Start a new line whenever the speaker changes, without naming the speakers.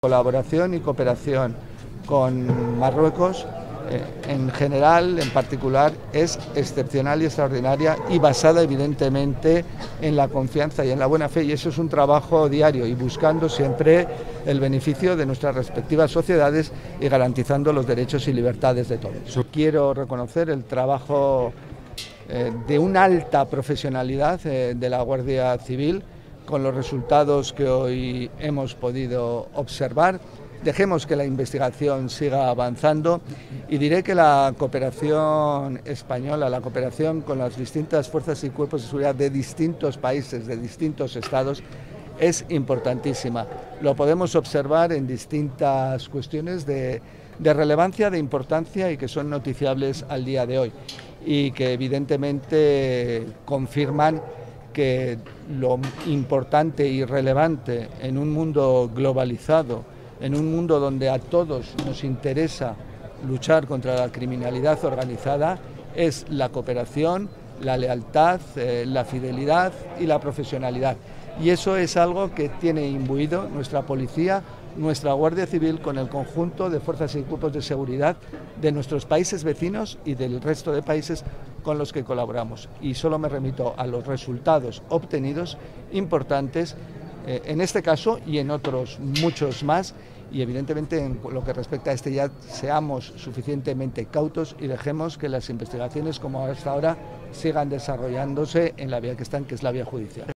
Colaboración y cooperación con Marruecos, en general, en particular, es excepcional y extraordinaria y basada evidentemente en la confianza y en la buena fe, y eso es un trabajo diario y buscando siempre el beneficio de nuestras respectivas sociedades y garantizando los derechos y libertades de todos. Quiero reconocer el trabajo de una alta profesionalidad de la Guardia Civil con los resultados que hoy hemos podido observar. Dejemos que la investigación siga avanzando y diré que la cooperación española, la cooperación con las distintas fuerzas y cuerpos de seguridad de distintos países, de distintos estados, es importantísima. Lo podemos observar en distintas cuestiones de relevancia, de importancia y que son noticiables al día de hoy y que evidentemente confirman que lo importante y relevante en un mundo globalizado, en un mundo donde a todos nos interesa luchar contra la criminalidad organizada, es la cooperación, la lealtad, la fidelidad y la profesionalidad. Y eso es algo que tiene imbuido nuestra policía, nuestra Guardia Civil con el conjunto de fuerzas y cuerpos de seguridad de nuestros países vecinos y del resto de países con los que colaboramos. Y solo me remito a los resultados obtenidos importantes en este caso y en otros muchos más, y evidentemente en lo que respecta a este ya seamos suficientemente cautos y dejemos que las investigaciones como hasta ahora sigan desarrollándose en la vía que están, que es la vía judicial.